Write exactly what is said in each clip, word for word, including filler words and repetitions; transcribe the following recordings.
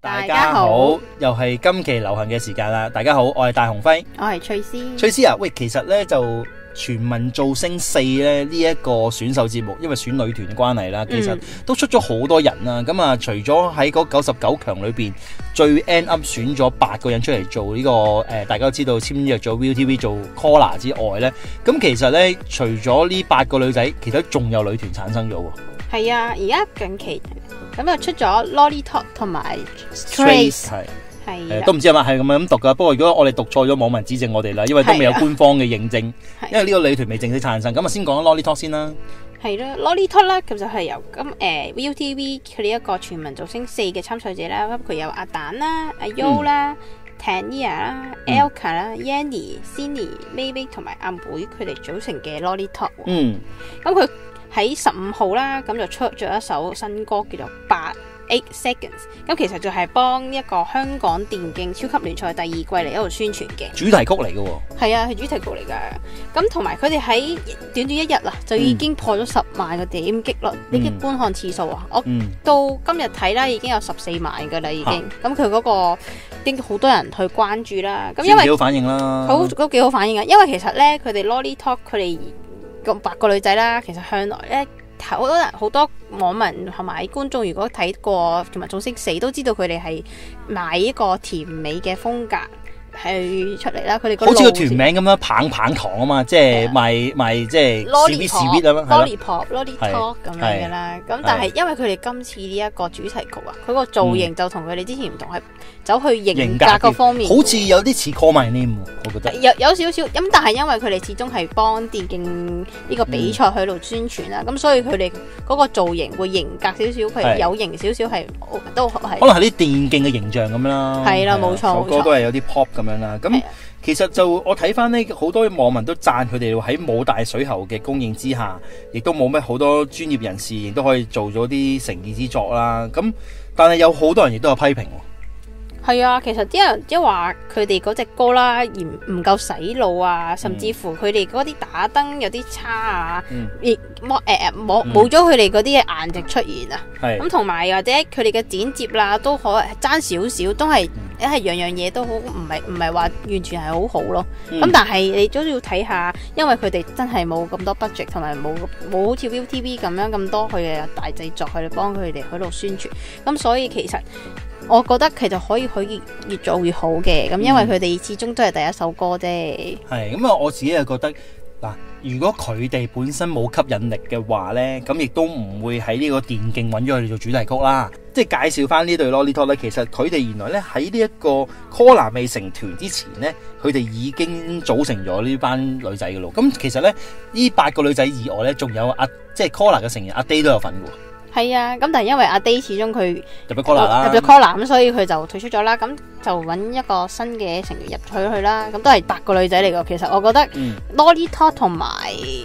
大家好，又係今期流行嘅時間啦！大家好，我係大雄輝， 我係翠絲。 翠絲啊，喂，其實咧就全民造星四咧呢一個選秀節目，因為選女團嘅關係啦，其實都出咗好多人啦。咁啊，除咗喺嗰九十九強裏邊最 end up 選咗八個人出嚟做呢、這個誒、呃，大家都知道簽約咗 Viu T V 做 Collar 之外咧，咁其實咧除咗呢八個女仔，其實仲有女團產生咗喎。 係啊，而家近期咁就出咗 Lolly Talk 同埋 Trace， 係係都唔知係咪係咁樣讀噶。不過如果我哋讀錯咗，網民指正我哋啦，因為都未有官方嘅認證，因為呢個女團未正式產生。咁啊，先講 Lolly Talk 先啦。 係啦 ，Lolly Talk 咧，咁就係由咁誒 Viu T V 佢哋一個全民造星四嘅參賽者啦，咁佢有阿蛋啦、阿 Yo 啦、Tanya 啦、Elka 啦、Yanni、Cindy、Maybay 同埋阿妹佢哋組成嘅 Lolly Talk。嗯，咁佢喺十五號啦，咁就出咗一首新歌叫做八 eight seconds， 咁其實就係幫一個香港電競超級聯賽第二季嚟一度宣傳嘅主題曲嚟嘅喎。 係啊，係主題曲嚟噶。咁同埋佢哋喺短短一日啊，就已經破咗十萬個點擊率，呢啲、嗯、觀看次數啊，我、嗯、到今日睇啦，已經有十四萬噶啦，已經。咁佢嗰個已經好多人去關注啦。咁因為幾好反應啦， 好都幾好反應啊。因為其實咧，佢哋 Lolly Talk 佢哋咁八個女仔啦，其實向來咧好多人好多網民同埋觀眾，如果睇過全民造星四，都知道佢哋係買一個甜美嘅風格去出嚟啦。佢哋好似個團名咁樣，棒棒糖啊嘛，即係賣賣即係 sweet sweet 咁樣 Lolly Pop Lolly Talk 咁樣嘅啦。咁但係因為佢哋今次呢一個主題曲啊，佢個造型就同佢哋之前唔同，係走去型格嗰方面， 好似有啲似 Call My Name， 我覺得有有少少咁，但係因為佢哋始終係幫電競呢個比賽去度宣傳啦，咁、嗯、所以佢哋嗰個造型會型格少少，佢有型少少係都係可能係啲電競嘅形象咁樣啦。係啦，冇錯，首歌都係有啲 pop 咁樣啦。咁其實就我睇翻呢，好多網民都讚佢哋喺冇大水喉嘅供應之下，亦都冇咩好多專業人士亦都可以做咗啲誠意之作啦。咁但係有好多人亦都有批評。 係啊，其實啲人即係話佢哋嗰隻歌啦，而唔夠洗腦啊，甚至乎佢哋嗰啲打燈有啲差啊，亦冇誒冇冇咗佢哋嗰啲嘅顏值出現啊。咁同埋或者佢哋嘅剪接啦，都可爭少少，都係一係樣樣嘢都好，唔係唔係話完全係好好咯。咁、嗯、但係你都要睇下，因為佢哋真係冇咁多 budget， 同埋冇冇好似 Viu T V 咁樣咁多佢嘅大製作去幫佢哋喺度宣傳。咁所以其實我覺得其實可以可以越做越好嘅，咁因為佢哋始終都係第一首歌啫。 係咁啊，我自己係覺得嗱，如果佢哋本身冇吸引力嘅話咧，咁亦都唔會喺呢個電競揾咗佢哋做主題曲啦。即係介紹翻呢對 Lolly Talk 咧，其實佢哋原來咧喺呢一個 Collar 未成團之前咧，佢哋已經組成咗呢班女仔嘅咯。咁其實咧，呢八個女仔以外咧，仲有阿即係 Collar 嘅成員阿 Day 都有份嘅。 係啊，咁但係因為阿 Day 始終佢入咗 Collar 啦， 入咗 Collar 咁，所以佢就退出咗啦。咁就揾一個新嘅成員入去去啦。咁都係八個女仔嚟㗎。其實我覺得、嗯、Lolly Talk 同埋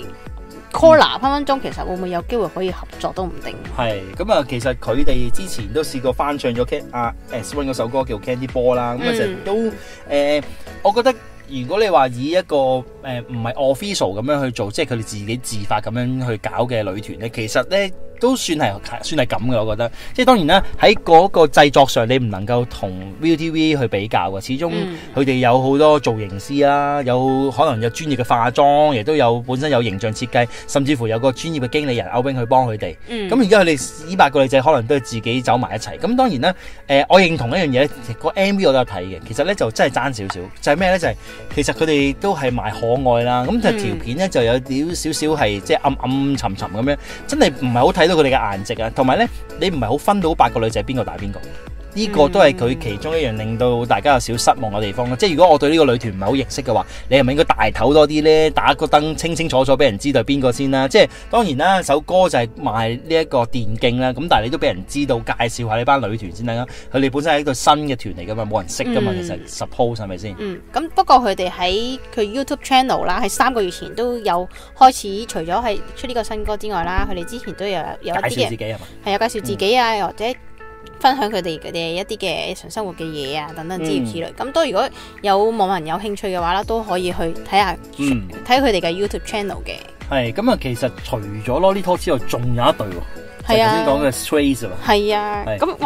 Collar 分分鐘其實會唔會有機會可以合作都唔定。係咁啊，其實佢哋之前都試過翻唱咗阿 S One 嗰首歌叫 Candy Ball 啦。咁其實都誒、呃，我覺得。如果你話以一個誒唔係 official 咁樣去做，即係佢哋自己自發咁樣去搞嘅女團咧，其實咧都算係算係咁嘅，我覺得。即係當然啦，喺嗰個製作上你唔能夠同 Viu T V 去比較嘅，始終佢哋有好多造型師啦，有可能有專業嘅化妝，亦都有本身有形象設計，甚至乎有個專業嘅經理人歐兵去幫佢哋。咁而家佢哋呢八個女仔可能都係自己走埋一齊。咁當然啦，誒、呃、我認同一樣嘢咧，個 M V 我都有睇嘅。其實咧就真係爭少少，就係咩咧？就係、是其實佢哋都係賣可愛啦，咁就條片咧就有啲少少係即係暗暗沉沉咁樣，真係唔係好睇到佢哋嘅顏值啊，同埋咧你唔係好分到八個女仔邊個打邊個。呢、這個都係佢其中一樣令到大家有少失望嘅地方咯。即係如果我對呢個女團唔係好認識嘅話，你係咪應該大頭多啲呢？打個燈清清楚楚俾人知道係邊個先啦。即係當然啦，首歌就係賣呢一個電競啦。咁但係你都俾人知道介紹下呢班女團先啦。佢哋本身係一個新嘅團嚟噶嘛，冇人識噶嘛。嗯、其實 suppose 係咪先？嗯，咁不過佢哋喺佢 YouTube channel 啦，喺三個月前都有開始，除咗係出呢個新歌之外啦，佢哋之前都有有一啲嘅介紹自己係嘛？ 係有介紹自己啊，嗯、或者。分享佢哋嘅一啲嘅日常生活嘅嘢啊，等等之類之類。咁、嗯、都如果有網民有興趣嘅話啦，都可以去睇下，睇佢哋嘅 YouTube channel 嘅。 係咁啊，其實除咗 Lolly Talk 之外，仲有一隊喎。係啊，頭先講嘅 Trace 喎。 係啊，咁哇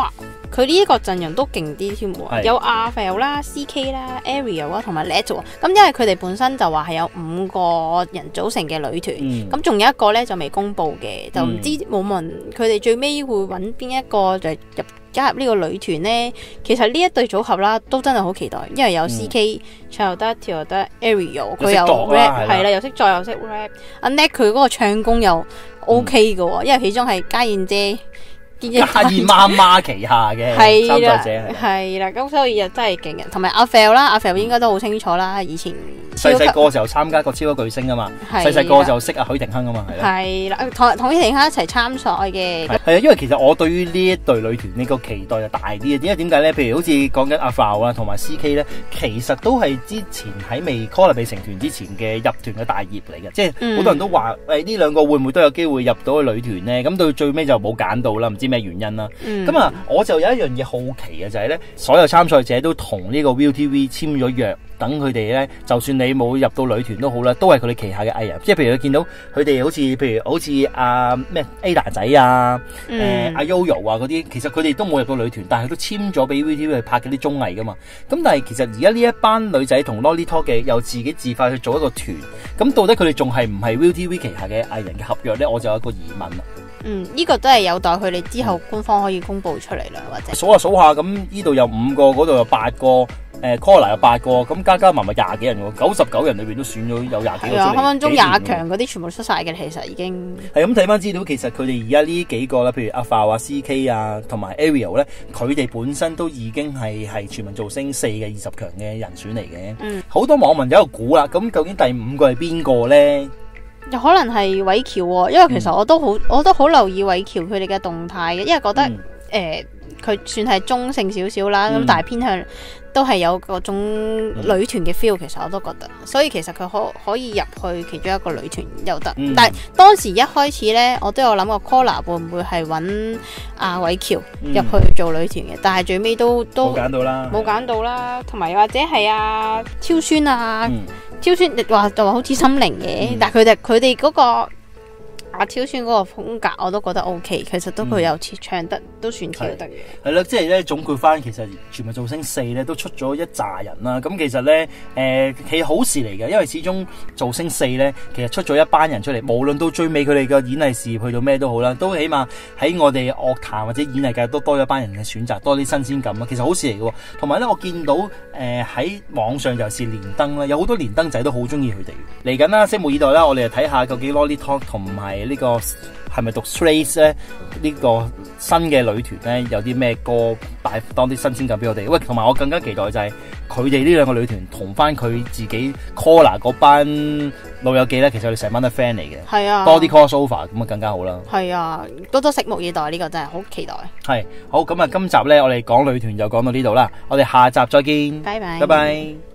佢呢一個陣容都勁啲添喎， 係有阿 Phil 啦、C K 啦、Ariel 啊同埋 Let 喎。咁因為佢哋本身就話係有五個人組成嘅女團，咁仲、嗯、有一個咧就未公佈嘅，就唔知冇問佢哋最尾會揾邊一個就入加入呢個女團呢。其實呢一對組合啦，都真係好期待，因為有 C K 唱又得，跳又得 ，Ariel 佢又 rap 係啦，又識作又識 rap， 阿 Net 佢嗰個唱功又 OK 嘅喎，嗯、因為其中係家燕姐。 家燕媽媽旗下嘅參賽者係啦，咁所以又真係勁嘅，同埋阿 Phil 啦，阿 Phil 應該都好清楚啦，以前細細個時候參加過超級巨星啊嘛，細細個就識阿許廷鏗啊嘛，係啦， 係啦，同同許廷鏗一齊參賽嘅， 係啊，因為其實我對於呢一隊女團呢個期待就大啲嘅，因為點解咧？譬如好似講緊阿 Phil 啊，同埋 C K 咧，其實都係之前喺未 COLLAR 未成團之前嘅入團嘅大業嚟嘅，即係好多人都話誒呢兩個會唔會都有機會入到去女團咧？咁到最尾就冇揀到啦，唔知咩原因啦。咁啊、嗯，我就有一樣嘢好奇嘅就係、是、咧，所有參賽者都同呢個 ViuTV 簽咗約，等佢哋咧，就算你冇入到女團都好啦，都係佢哋旗下嘅藝人。即係譬如你見到佢哋好似，譬如好似阿咩 Ada 仔啊，誒阿、嗯呃、Yoyo 啊嗰啲，其實佢哋都冇入到女團，但係都簽咗俾 ViuTV 去拍嗰啲綜藝噶嘛。咁但係其實而家呢一班女仔同 Lolly Talk 嘅又自己自發去做一個團，咁到底佢哋仲係唔係 ViuTV 旗下嘅藝人嘅合約咧？我就有一個疑問啦。 嗯，呢、這個都係有待佢哋之後官方可以公布出嚟啦，或者數下數下，咁呢度有五個，嗰度有八個，誒 COLLAR 有八個，咁加加埋埋廿幾人喎，九十九人裏邊都選咗有廿幾個出嚟。係啊，分分鐘廿強嗰啲全部出晒嘅，其實已經係咁睇翻資料，其實佢哋而家呢幾個啦，譬如阿 Phil 啊、C K 啊同埋 Ariel 咧，佢哋本身都已經係係全民造星四嘅二十強嘅人選嚟嘅。嗯，好多網民有一個估啦，咁究竟第五個係邊個咧？ 有可能係韋喬喎，因為其實我都好，我都好留意韋喬佢哋嘅動態嘅，因為覺得誒佢、嗯呃、算係中性少少啦，咁、嗯、但係偏向都係有嗰種女團嘅 feel，其實我都覺得，所以其實佢可可以入去其中一個女團又得，嗯、但係當時一開始咧，我都有諗過 COLLAR 會唔會係揾阿韋喬入去做女團嘅，嗯、但係最尾都都冇揀到啦， 冇揀到啦，同埋或者係阿超酸啊。嗯超酸，你話就話好似心靈嘅，嗯、但係佢哋佢哋嗰個阿超酸嗰個風格，我都覺得 O K，其實都佢有唱得，嗯、都算跳得嘅。 係啦，即係咧總括翻，其實全民造星四咧都出咗一紮人啦。咁其實咧，誒、呃，係好事嚟嘅，因為始終造星四咧，其實出咗一班人出嚟，無論到最尾佢哋嘅演藝事業去到咩都好啦，都起碼喺我哋樂壇或者演藝界都多咗一班人嘅選擇，多啲新鮮感啊。其實好事嚟嘅。同埋咧，我見到誒喺、呃、網上尤其是連登啦，有好多連登仔都好中意佢哋。嚟緊啦，拭目以待啦，我哋就睇下究竟 Lolly Talk 同埋呢個係咪讀 Strays 咧？呢、這個新嘅女團咧有啲咩歌帶當啲新鮮感俾我哋？喂，同埋我更加期待就係佢哋呢兩個女團同翻佢自己 COLLAR 嗰班老友記咧，其實佢哋成班都 friend 嚟嘅。係啊，多啲 crossover 咁啊更加好啦。係啊，多多拭目以待，呢、這個真係好期待。係好咁啊！今集咧我哋講女團就講到呢度啦，我哋下集再見。拜拜，拜拜。